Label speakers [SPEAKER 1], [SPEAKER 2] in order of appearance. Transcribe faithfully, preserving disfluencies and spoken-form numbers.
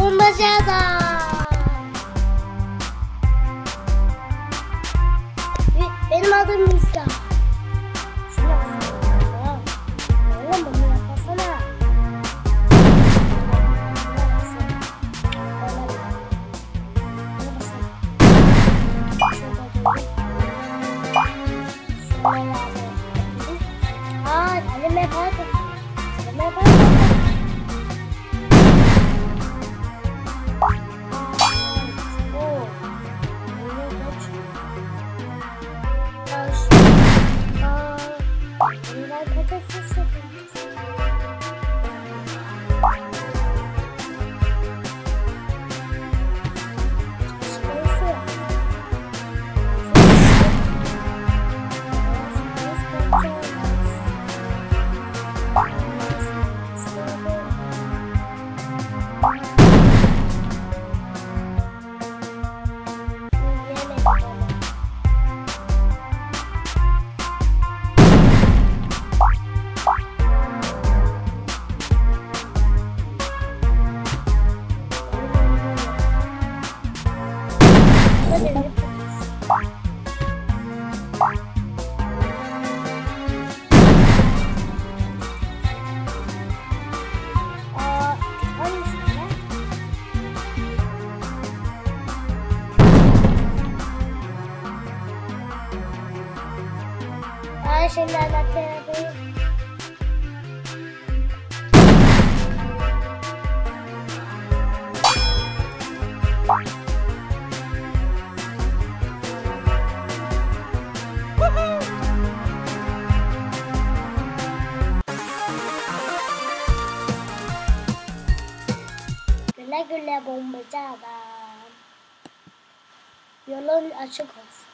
[SPEAKER 1] bombacı adam. Benim adım Musa. Şuna baksana. Oğlum bunu yapasana. Aa, elime kaldı. Elime kaldı. Şimdi anlatayım. Güle güle bombacı adam. Yolun açık olsun.